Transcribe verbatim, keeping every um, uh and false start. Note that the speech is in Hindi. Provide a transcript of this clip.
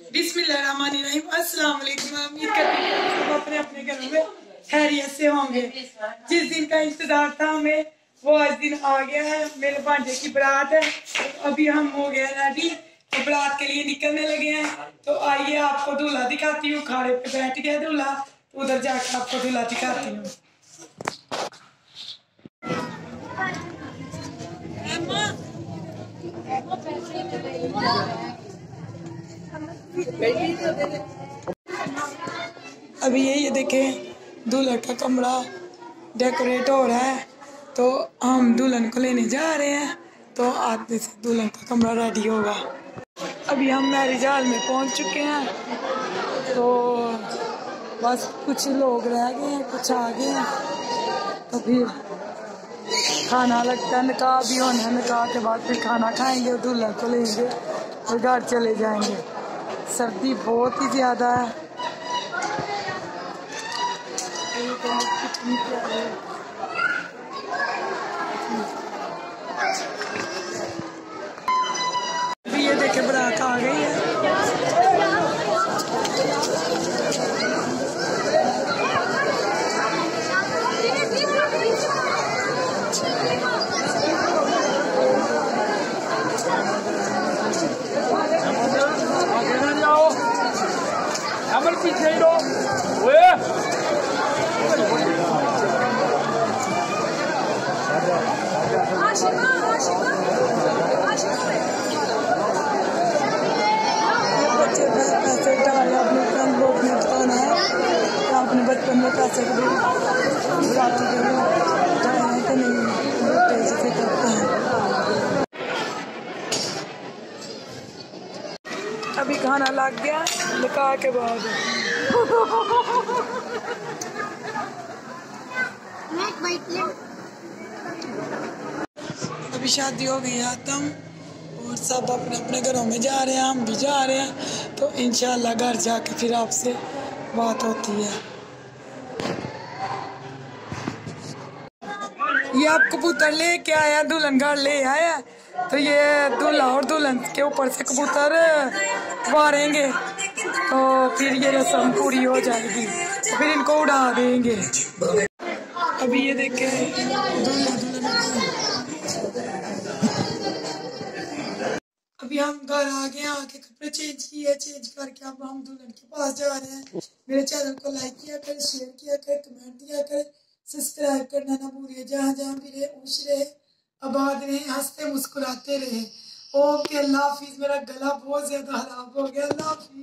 बिस्मिल्लाहिर्रहमानिर्रहीम। अस्सलाम वालेकुम। उम्मीद करती हूँ सब अपने अपने घरों में खैरियत से होंगे। जिस दिन का इंतजार था हमें वो आज दिन आ गया है। मेरे भांजे की बारात है, अभी हम हो गए रेडी, तो बारात के लिए निकलने लगे हैं। तो आइए आपको दूल्हा दिखाती हूँ। खाड़े पे बैठ गया दूल्हा, तो उधर जाकर आपको दूल्हा दिखाती हूँ। अभी ये ये देखें दूल्हा का कमरा डेकोरेट हो रहा है, तो हम दुल्हन को लेने जा रहे हैं। तो आते से दुल्हन का कमरा रेडी होगा। अभी हम मैरिज हॉल में पहुंच चुके हैं, तो बस कुछ लोग रह गए हैं, कुछ आ गए हैं। तो फिर खाना लगता है, निकाह भी होना है। निकाह के बाद फिर खाना खाएंगे, दुल्हन को लेंगे और घर चले जाएंगे। सर्दी बहुत ही ज़्यादा है। अभी ये देखे बारात आ गई है। पीछे पैसे डाले अपने फ्रेंड लोग ने बताना है, अपने बचपन में पैसे कभी रात के डाले हैं कि नहीं, पैसे से करते हैं। अभी खाना लग गया निकाह के बाद। अभी शादी हो गई है खत्म और सब अपने अपने घरों में जा रहे हैं, हम भी जा रहे हैं। तो इंशाल्लाह घर जाके फिर आपसे बात होती है। ये आप कबूतर ले क्या आया, दुल्हन घर ले आया, तो ये दूल्हा और दुल्हन के ऊपर से कबूतर मारेंगे, तो फिर ये रस्म पूरी हो जाएगी, तो फिर इनको उड़ा देंगे। अभी ये देखे दूल्हा दुल्हन, अभी हम घर आ गए, आके कपड़े चेंज किए, चेंज करके अब हम दुल्हन के पास जा रहे हैं। मेरे चैनल को लाइक किया करें, शेयर किया करें, कमेंट दिया करें, सब्सक्राइब करना ना भूलिए। जहाँ जहाँ भी रहे खुश रहे, आबाद रहे, हंसते मुस्कुराते रहे। ओके, अल्लाह हाफिज। मेरा गला बहुत ज्यादा खराब हो गया। अल्लाह हाफिज।